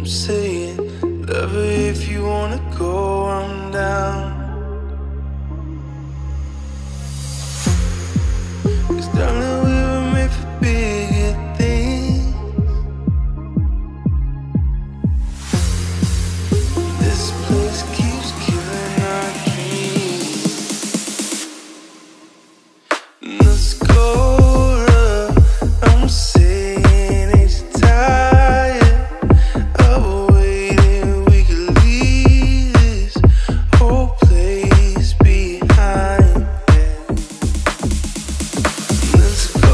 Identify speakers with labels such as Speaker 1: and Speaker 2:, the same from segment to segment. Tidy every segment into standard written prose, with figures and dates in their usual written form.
Speaker 1: saying, love her if you wanna go, I'm down. Cause darling, we were made for bigger things. This place keeps killing our dreams. Let's go. I'm saying it's tired of waiting. We could leave this whole place behind. Let's go.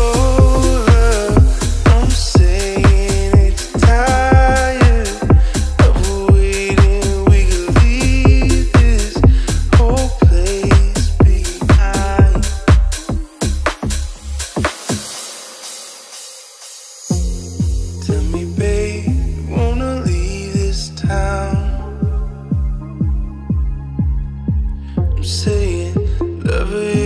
Speaker 1: I'm saying it's tired of waiting. We could leave this whole place behind. Tell me, babe, you wanna leave this town? I'm saying, love her